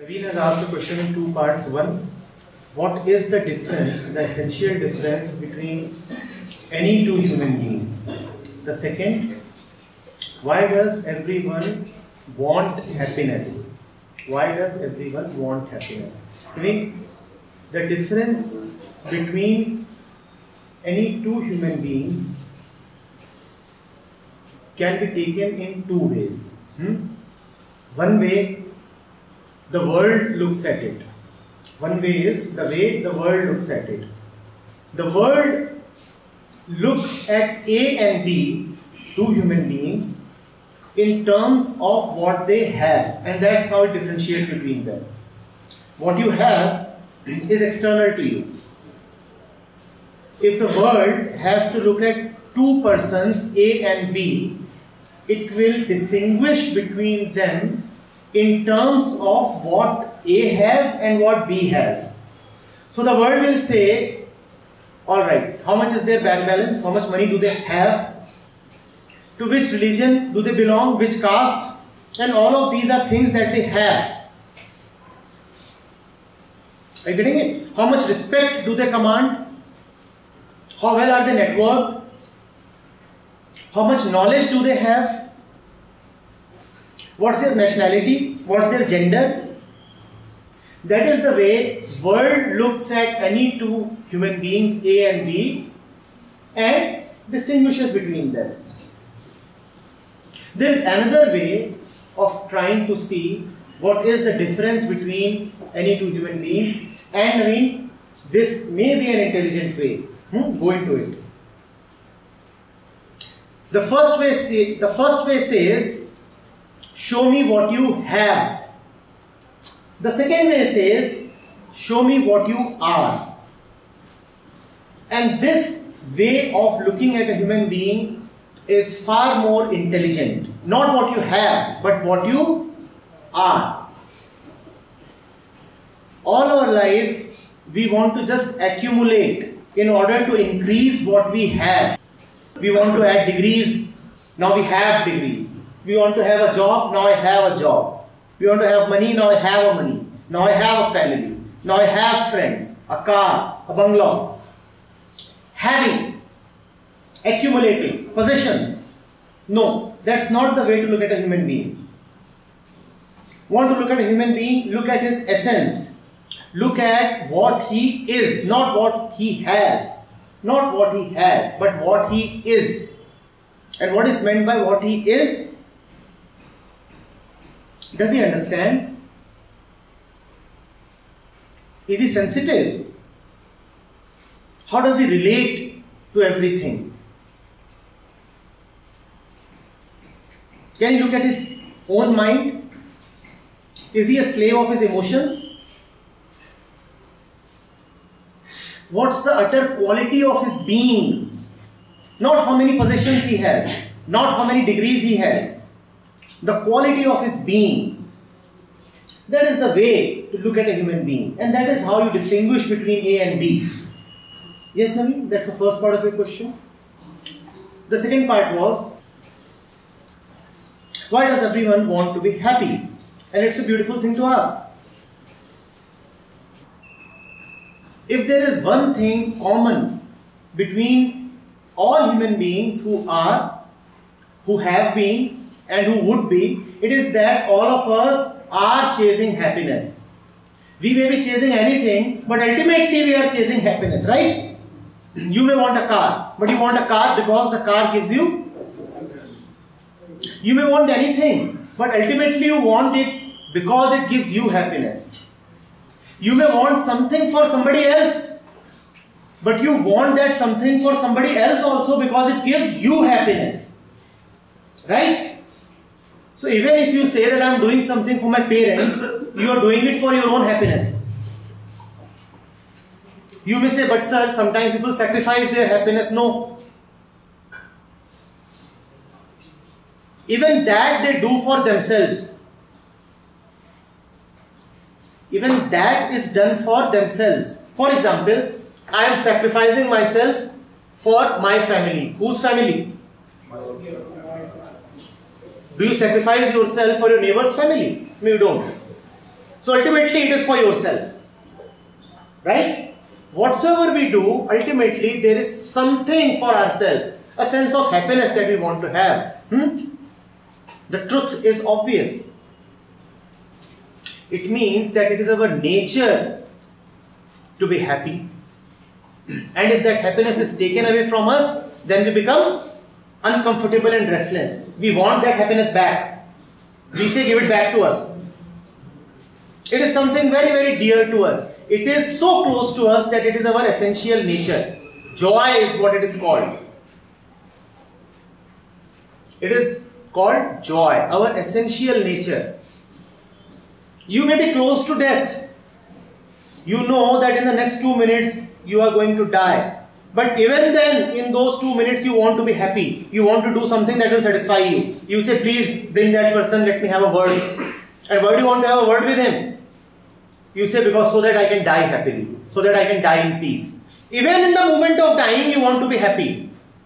Naveen has asked a question in two parts. One, what is the difference, the essential difference between any two human beings? The second, why does everyone want happiness? Why does everyone want happiness? I mean, the difference between any two human beings can be taken in two ways. One way, the world looks at it. One way is the way the world looks at it. The world looks at A and B, two human beings, in terms of what they have, and that's how it differentiates between them. What you have is external to you. If the world has to look at two persons, A and B, it will distinguish between them in terms of what A has and what B has. So the world will say, alright, how much is their bank balance? How much money do they have? To which religion do they belong? Which caste? And all of these are things that they have. Are you getting it? How much respect do they command? How well are they networked? How much knowledge do they have? What's their nationality? What's their gender? That is the way world looks at any two human beings, A and B, and distinguishes between them. There is another way of trying to see what is the difference between any two human beings, and I mean, this may be an intelligent way. Go into it. The first way says, show me what you have. The second way says, show me what you are. And this way of looking at a human being is far more intelligent. Not what you have, but what you are. All our life, we want to just accumulate in order to increase what we have. We want to add degrees, now we have degrees. We want to have a job, now I have a job. We want to have money, now I have a money. Now I have a family. Now I have friends, a car, a bungalow. Having, accumulating, possessions. No, that's not the way to look at a human being. Want to look at a human being? Look at his essence. Look at what he is, not what he has. Not what he has, but what he is. And what is meant by what he is? Does he understand? Is he sensitive? How does he relate to everything? Can you look at his own mind? Is he a slave of his emotions? What's the utter quality of his being? Not how many possessions he has, not how many degrees he has. The quality of his being. That is the way to look at a human being. And that is how you distinguish between A and B. Yes, Naveen? That's the first part of your question. The second part was, why does everyone want to be happy? And it's a beautiful thing to ask. If there is one thing common between all human beings who are, who have been, and who would be, it is that all of us are chasing happiness. We may be chasing anything, but ultimately we are chasing happiness, right? You may want a car, but you want a car because the car gives you. You may want anything, but ultimately you want it because it gives you happiness. You may want something for somebody else, but you want that something for somebody else also because it gives you happiness. Right? So even if you say that I am doing something for my parents, you are doing it for your own happiness. You may say, but sir, sometimes people sacrifice their happiness. No. Even that they do for themselves. Even that is done for themselves. For example, I am sacrificing myself for my family. Whose family? Do you sacrifice yourself for your neighbor's family? No, you don't. So ultimately it is for yourself. Right? Whatsoever we do, ultimately there is something for ourselves. A sense of happiness that we want to have. The truth is obvious. It means that it is our nature to be happy. And if that happiness is taken away from us, then we become uncomfortable and restless. We want that happiness back. We say, give it back to us. It is something very, very dear to us. It is so close to us that it is our essential nature. Joy is what it is called. It is called joy, our essential nature. You may be close to death. You know that in the next 2 minutes you are going to die. But even then, in those 2 minutes, you want to be happy. You want to do something that will satisfy you. You say, please bring that person, let me have a word. And why do you want to have a word with him? You say, because so that I can die happily. So that I can die in peace. Even in the moment of dying, you want to be happy.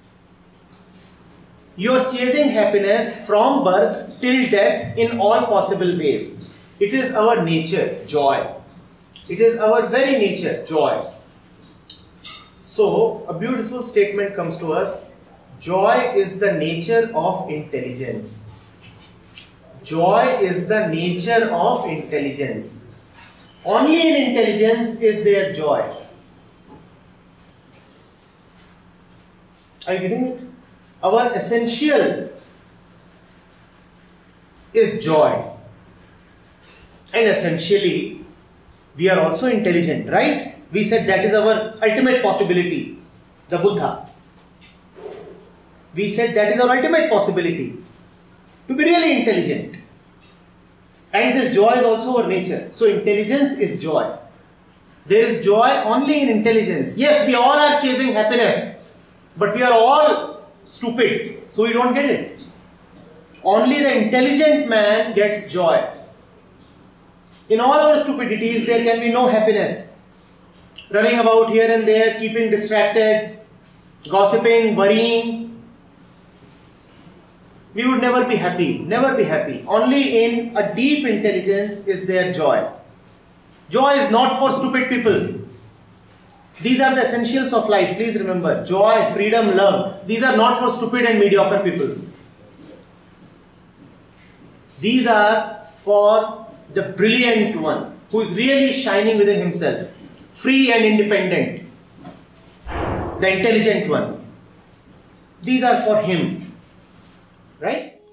You are chasing happiness from birth till death in all possible ways. It is our nature, joy. It is our very nature, joy. So, a beautiful statement comes to us. Joy is the nature of intelligence. Joy is the nature of intelligence. Only in intelligence is there joy. Are you getting it? Our essential is joy. And essentially, we are also intelligent, right? We said that is our ultimate possibility, the Buddha. We said that is our ultimate possibility, to be really intelligent. And this joy is also our nature. So intelligence is joy. There is joy only in intelligence. Yes, we all are chasing happiness, but we are all stupid, so we don't get it. Only the intelligent man gets joy. In all our stupidities, there can be no happiness. Running about here and there, keeping distracted, gossiping, worrying. We would never be happy, never be happy. Only in a deep intelligence is there joy. Joy is not for stupid people. These are the essentials of life. Please remember, joy, freedom, love. These are not for stupid and mediocre people. These are for the brilliant one who is really shining within himself, free and independent, the intelligent one. These are for him, right?